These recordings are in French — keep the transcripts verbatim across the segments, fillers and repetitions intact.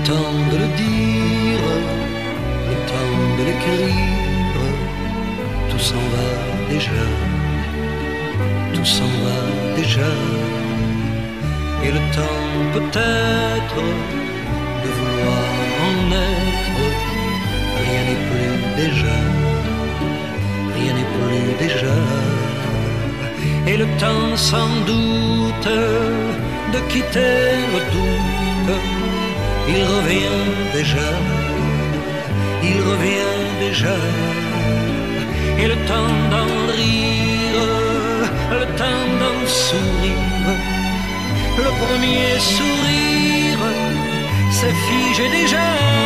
temps de le dire, le temps de l'écrire, tout s'en va déjà, tout s'en va déjà. Et le temps peut-être de vouloir en être, rien n'est plus déjà, rien n'est plus déjà. Et le temps sans doute de quitter le doute, il revient déjà, il revient déjà. Et le temps d'en rire, le temps d'en sourire, le premier sourire s'est figé déjà.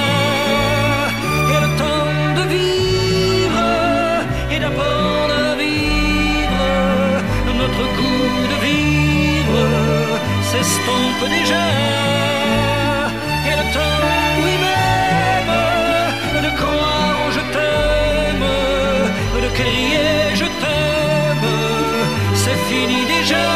Et le temps de vivre et d'apprendre à vivre, notre goût de vivre s'estompe déjà. Et le temps, oui même, de croire je t'aime, de crier je t'aime, c'est fini déjà.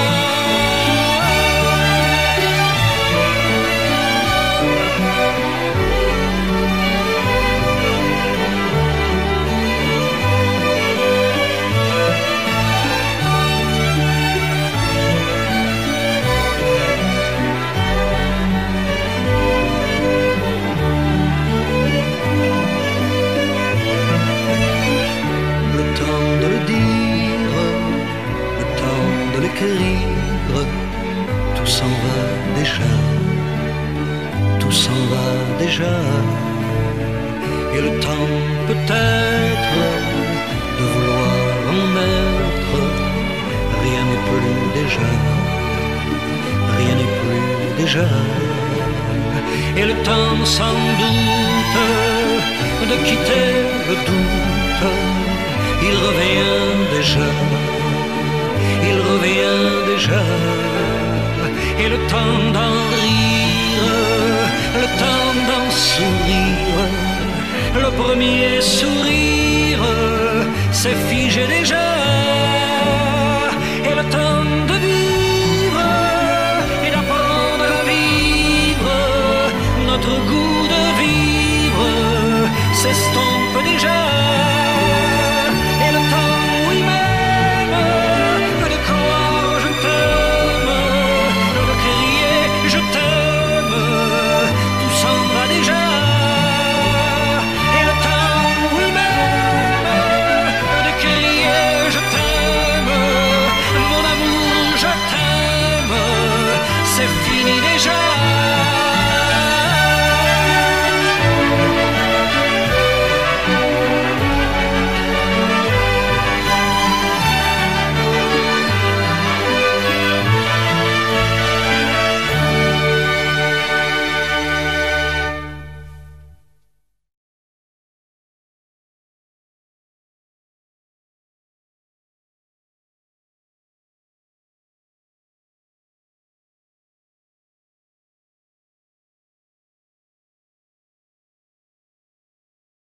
Tout s'en va déjà, tout s'en va déjà. Et le temps peut-être de vouloir en être, rien n'est plus déjà, rien n'est plus déjà. Et le temps sans doute de quitter le doute, il revient déjà, il revient déjà. Et le temps d'en rire, le temps d'en sourire, le premier sourire, c'est